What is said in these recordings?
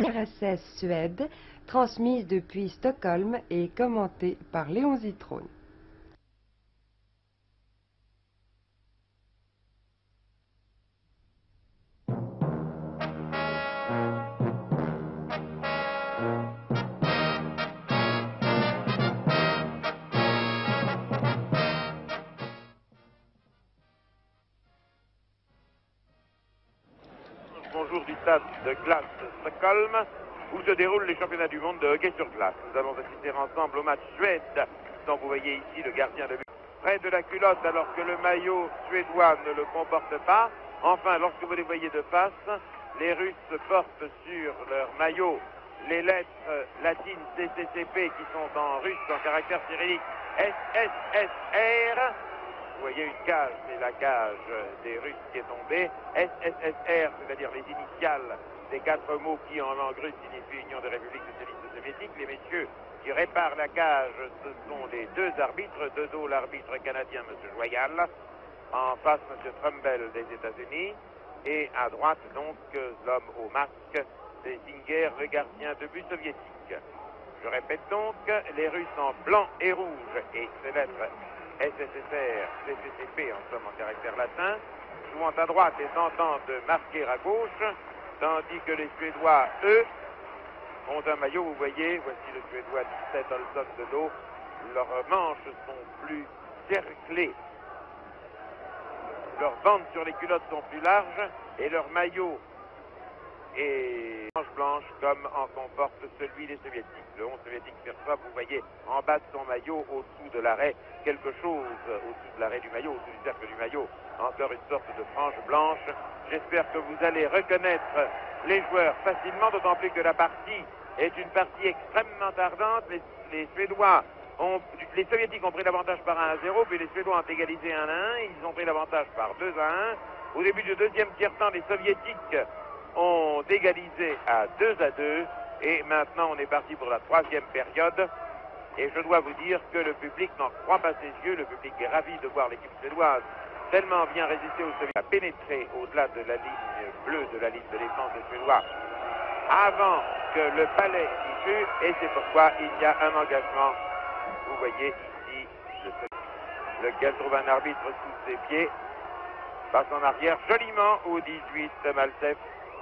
RSS Suède, transmise depuis Stockholm et commentée par Léon Zitrone. Bonjour du stade de glace de Stockholm, où se déroulent les championnats du monde de hockey sur glace. Nous allons assister ensemble au match Suède, dont vous voyez ici le gardien de but près de la culotte alors que le maillot suédois ne le comporte pas. Enfin, lorsque vous les voyez de face, les Russes portent sur leur maillot les lettres latines CCCP qui sont en russe, en caractère cyrillique, SSSR. Vous voyez une cage, c'est la cage des Russes qui est tombée. SSSR, c'est-à-dire les initiales des 4 mots qui en langue russe signifient Union des Républiques Socialistes Soviétiques. Les messieurs qui réparent la cage, ce sont les 2 arbitres. De dos, l'arbitre canadien, M. Joyal. En face, M. Trumbull des États-Unis. Et à droite, donc, l'homme au masque, c'est Singer, le gardien de but soviétique. Je répète donc, les Russes en blanc et rouge et ces lettres SSSR, CCCP en somme en caractère latin, jouant à droite et tentant de marquer à gauche, tandis que les Suédois, eux, ont un maillot, vous voyez, voici le Suédois 17 Olsson de dos, leurs manches sont plus cerclées, leurs bandes sur les culottes sont plus larges et leur maillot est blanche comme en comporte celui des Soviétiques. Le 11 soviétique perçoit, vous voyez, en bas de son maillot, au-dessous de l'arrêt, quelque chose, au-dessous de l'arrêt du maillot, au-dessous du cercle du maillot, encore une sorte de frange blanche. J'espère que vous allez reconnaître les joueurs facilement, d'autant plus que la partie est une partie extrêmement ardente. Les les Soviétiques ont pris l'avantage par 1-0, puis les Suédois ont égalisé 1-1, ils ont pris l'avantage par 2-1. Au début du deuxième tiers-temps, les Soviétiques ont égalisé à 2-2 et maintenant on est parti pour la 3e période et je dois vous dire que le public n'en croit pas ses yeux. Le public est ravi de voir l'équipe suédoise tellement bien résister aux Soviétiques, à pénétrer au-delà de la ligne bleue de la ligne de défense des Suédois avant que le palais y fût, et c'est pourquoi il y a un engagement, vous voyez ici, lequel trouve un arbitre sous ses pieds, passe en arrière joliment au 18 Maltsev.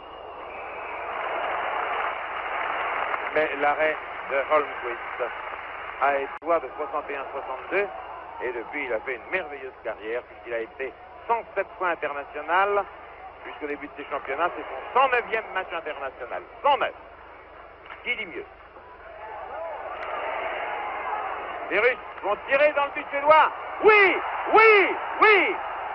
Mais l'arrêt de Holmquist a été de 61-62 et depuis il a fait une merveilleuse carrière puisqu'il a été 107 fois international jusqu'au début de ses championnats. C'est son 109e match international. 109. Qui dit mieux? Les Russes vont tirer dans le but suédois. Oui, oui, oui,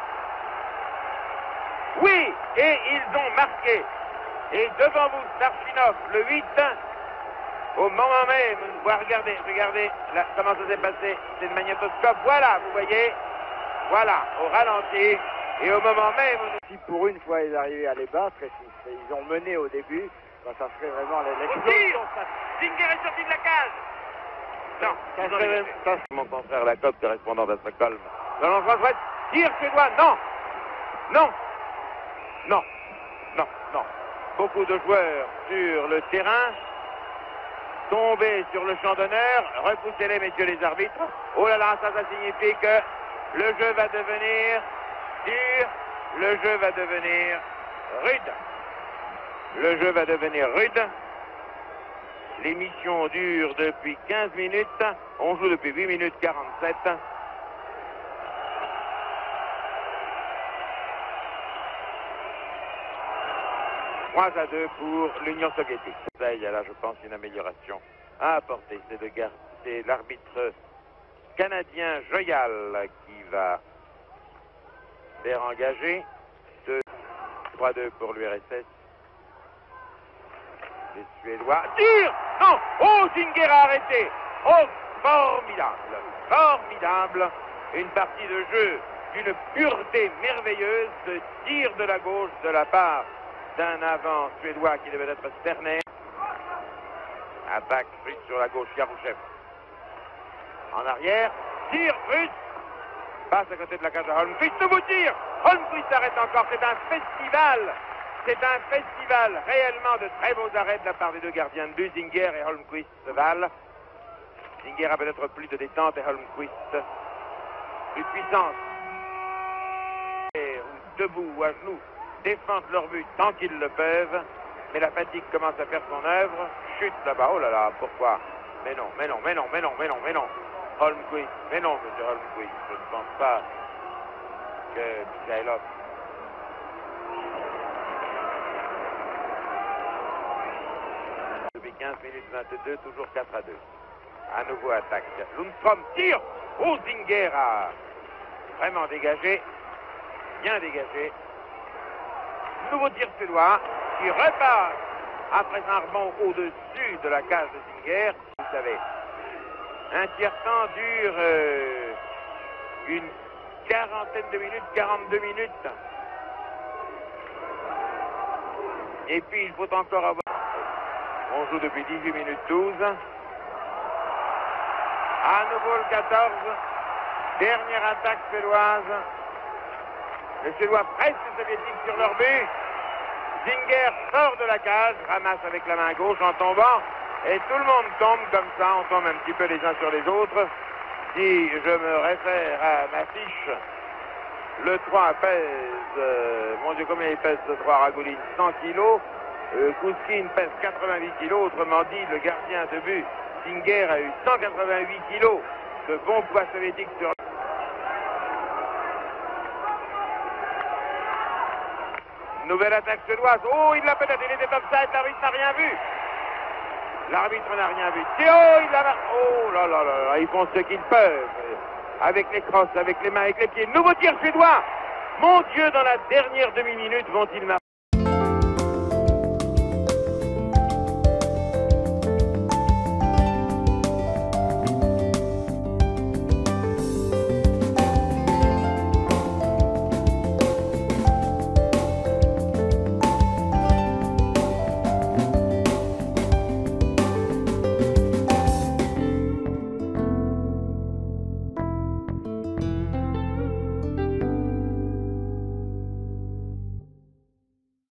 oui, et ils ont marqué. Et devant vous, Starchinov, le 8. Au moment même, regardez, là, comment ça s'est passé, c'est le magnétoscope, voilà, vous voyez, voilà, au ralenti, et au moment même... Si pour une fois ils arrivaient à les battre, ils ont mené au début, ben, ça serait vraiment l'explosion. Singer est sorti de la cage. Non, ça c'est mon confrère Lacoste, correspondant à Stockholm. Jean-François, tir suédois, non, non, non, non, non. Beaucoup de joueurs sur le terrain, tombés sur le champ d'honneur, repoussez-les messieurs les arbitres. Oh là là, ça signifie que le jeu va devenir dur, le jeu va devenir rude. Le jeu va devenir rude. L'émission dure depuis 15 minutes, on joue depuis 8 minutes 47. « 3-2 pour l'Union soviétique. » Il y a là, je pense, une amélioration à apporter. C'est l'arbitre canadien Joyal qui va faire engager. 3-2 pour l'URSS. Les Suédois. Tire! Non! Oh, Singer a arrêté! Oh, formidable! Formidable! Une partie de jeu d'une pureté merveilleuse, de tir de la gauche de la part d'un avant suédois qui devait être Sterner. Attaque russe sur la gauche, Yarouchev. En arrière, tir russe. Passe à côté de la cage à Holmquist. Nouveau tir. Holmquist arrête encore. C'est un festival C'est un festival réellement de très beaux arrêts de la part des deux gardiens de but, Zinger et Holmquist se valent. Zinger a peut-être plus de détente et Holmquist plus de puissance. Et debout ou à genoux, défendent leur but tant qu'ils le peuvent, mais la fatigue commence à faire son œuvre, chute là-bas, oh là là, pourquoi? Mais non. Holmquist, mais non, monsieur Holmquist, je ne pense pas que Mikhailov. Depuis 15 minutes 22, toujours 4-2. À nouveau attaque. Lundstrom tire. Oh, Zinger a vraiment dégagé. Bien dégagé. Nouveau tir suédois qui repasse après un rebond au-dessus de la cage de Zinger. Vous savez, un tiers-temps dure une quarantaine de minutes, 42 minutes. Et puis il faut encore avoir... On joue depuis 18 minutes 12. À nouveau le 14. Dernière attaque suédoise. Les Suédois pressent les Soviétiques sur leur but. Zinger sort de la cage, ramasse avec la main gauche en tombant. Et tout le monde tombe comme ça, on tombe un petit peu les uns sur les autres. Si je me réfère à ma fiche, le 3 pèse, mon Dieu combien il pèse ce 3 Ragouline, 100 kilos. Kouskine pèse 88 kilos, autrement dit, le gardien de but, Zinger, a eu 188 kilos de bon poids soviétique sur... Nouvelle attaque suédoise. Oh, il l'a peut-être, il était offside, l'arbitre n'a rien vu. L'arbitre n'a rien vu. Oh, il l'a... Oh là là là, ils font ce qu'ils peuvent. Avec les crosses, avec les mains, avec les pieds. Nouveau tir suédois. Mon Dieu, dans la dernière demi-minute, vont-ils marquer?